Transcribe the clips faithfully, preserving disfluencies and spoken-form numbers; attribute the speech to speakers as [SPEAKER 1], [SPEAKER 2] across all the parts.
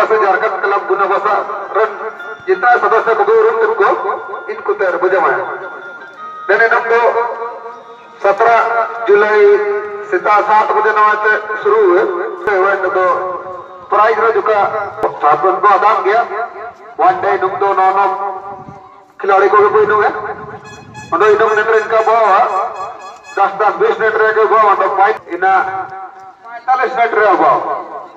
[SPEAKER 1] आदिवासी Jharkhand club गुनाबसा रन जितना सदस्य को उरुम को इनको तैयार बजाया देने नंदो सत्रह जुलाई सीता सात बजे नवाते शुरू हुए तो प्राइज रजुका छात्रों को आदान गया वन डे नुम दो नौ नौ खिलाड़ी को भी कोई नुम है और इनुम नेत्र इनका बावा दस दस बीस नेत्र के बावा तो फाइट इना पैंतालीस नेत्र बावा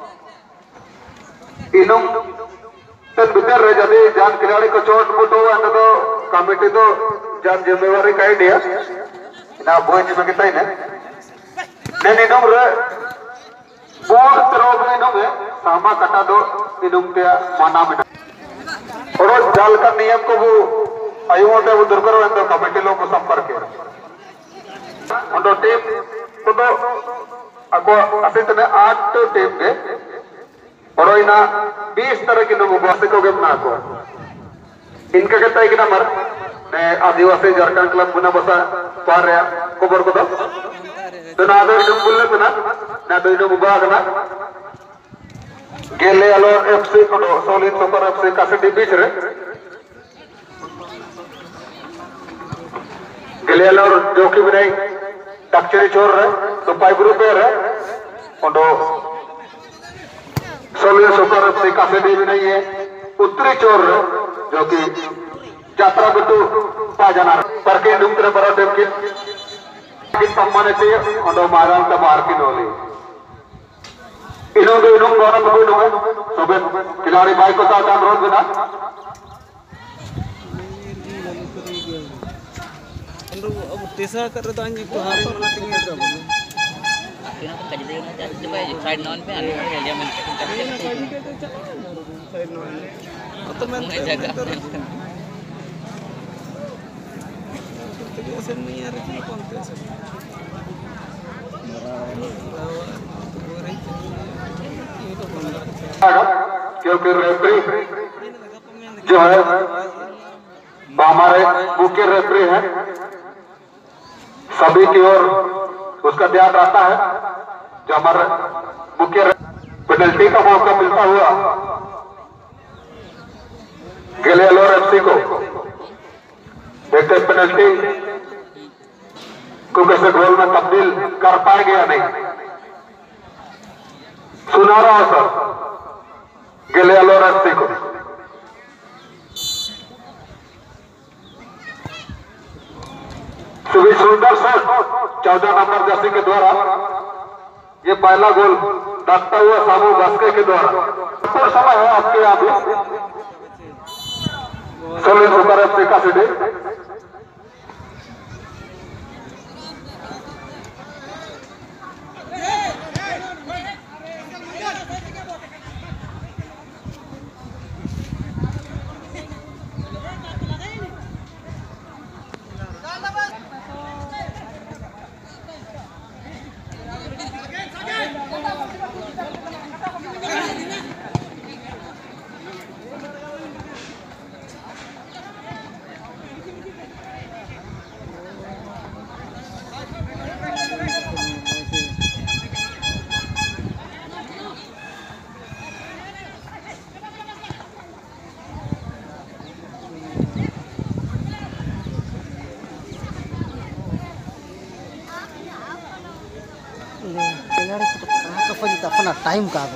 [SPEAKER 1] इनुम तन बितर रह जाते जान खिलाड़ी को चोट मुट हुआ तो कमेटी तो जान जिम्मेवारी का ही दिया ना बोझ में कितना ही ना नहीं इनुम रे बोर तरह में इनुम है सामा कटा दो इनुम पे माना में और जाल का नियम को वो आयुओं पे वो दुर्कर वंदो कमेटी लोग को संपर्क किया उनको टीम को तो अको असित में आठ टीम के और इना बीस तरह की लोगों को को गमना को इनका कहता है कि नंबर ने आदिवासी झारखंड क्लब गुनाबसा पार रहा खबर को तो ना आदर इनुम बुल्ले तो ना ना तो इनुम उबाग ना गेले अलोर एफसी को सोलिन सुपर एफसी कासे बीच रे गेले अलोर जोकी बनाई टक्चरी छोड़ रहे तो पाइप ग्रुप है रे और सोलिन सुपर एफसी कासे भी नहीं है उत्तरी चोर जो कि यात्रा बिटू पाजना पर के नुमत्र बड़ा टेम के कि सम्मानित है और महाराज का मार की नोली इन्हों दो इन्हों गौरव कोई नो है सब खिलाड़ी भाई को साथ अनुरोध बिना
[SPEAKER 2] अब तीसरा कर रहे तो अन्य को हारे वाला टीम है तो
[SPEAKER 3] किना तो कजी देना चाहते भाई साइड नॉन पे आने वाले एरिया में
[SPEAKER 2] साइड नॉन तो मैं जगह ऐसे नहीं आ रही कौन कैसे
[SPEAKER 1] क्योंकि रेफरी जो है हमारे मुख्य रेफरी है सभी की ओर उसका ध्यान रखता है जो हमारे मुख्य पेनल्टी का मौका मिलता हुआ गेलेलोर एफसी को देखते पेनल्टी को कैसे गोल में तब्दील कर पाएंगे या नहीं सुना रहा हूं सर गेलेलोर एफसी को सुबह सुंदर सर चौदह नंबर जर्सी के द्वारा ये पहला गोल दागता हुआ सामू बास्के के द्वारा तो समय है आपके यहाँ भी सोलिन सुपर एफसी का सीढ़ी
[SPEAKER 2] अपना टाइम का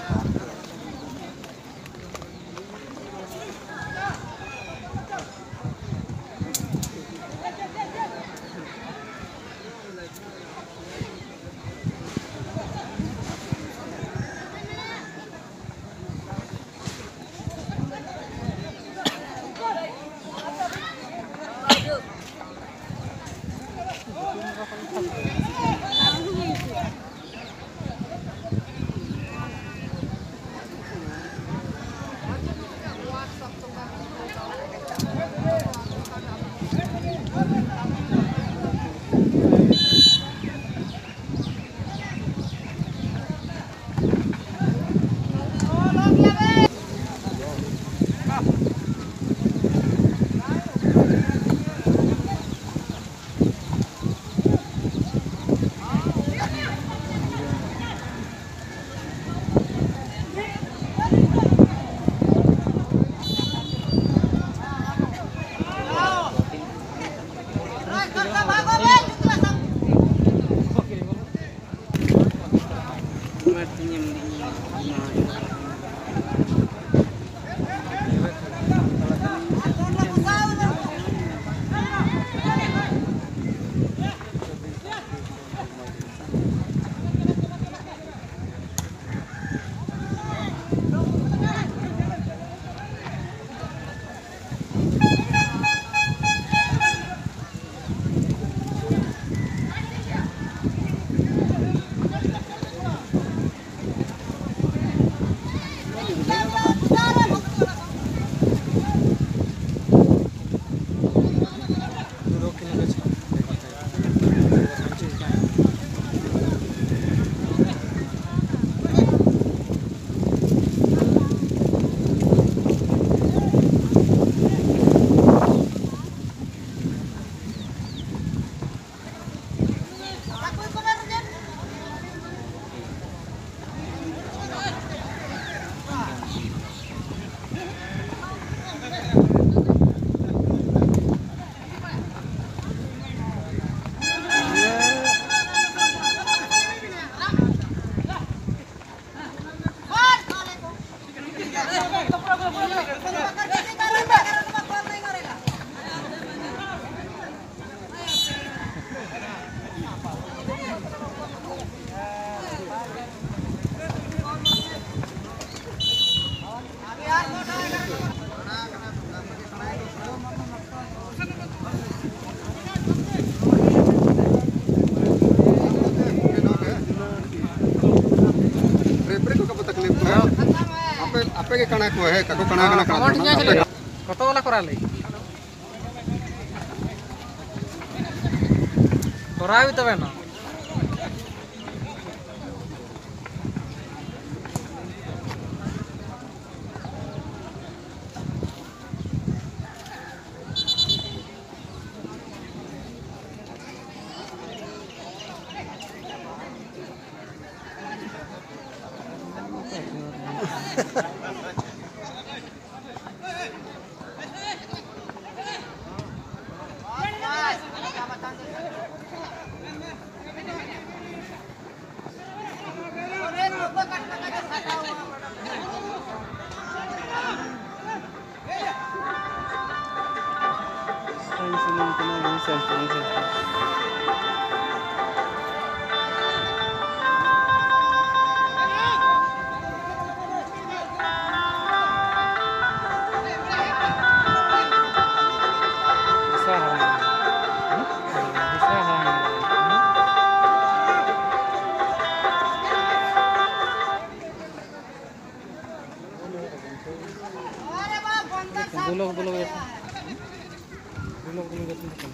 [SPEAKER 1] apa ke kana ko he kako kana kana kana
[SPEAKER 2] কত বলা করালে করাবি তবে না बोलो बोलो बोलो बोलो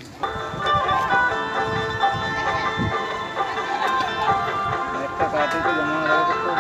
[SPEAKER 2] একটা কাটে তো জমা রাখা তো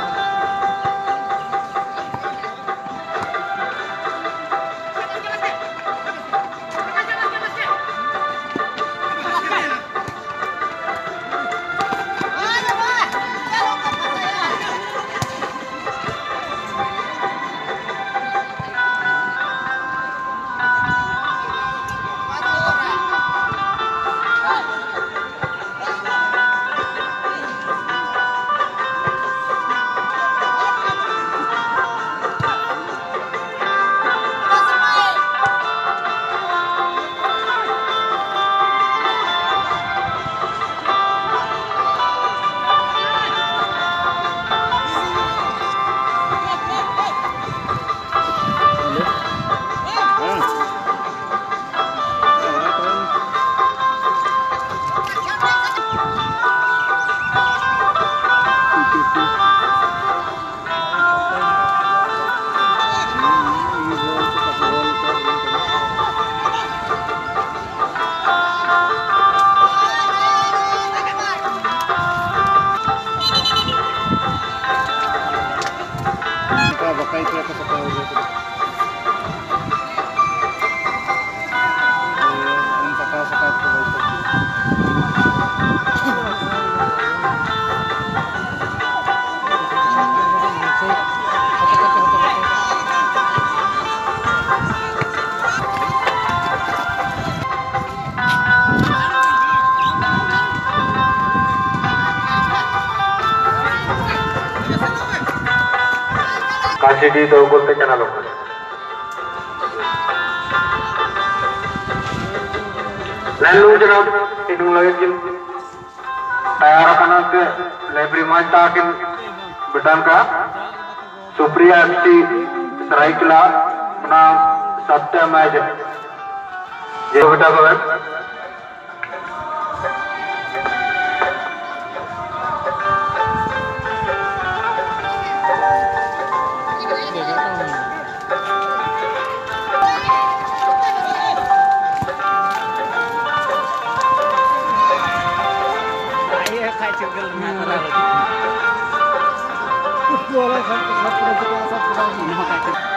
[SPEAKER 2] बकाई तो ऐसा पता हो गया तो इन सका सका तो
[SPEAKER 1] काशी डी तो बोलते क्या लोग लाइन लोग जनाब इन्हों लगे जिन तैयार करना से लाइब्रेरी में ताकि बटन का सुप्रिया एफसी सरायकला अपना सत्य मैच ये बेटा को है
[SPEAKER 2] बोला सब सब सब सब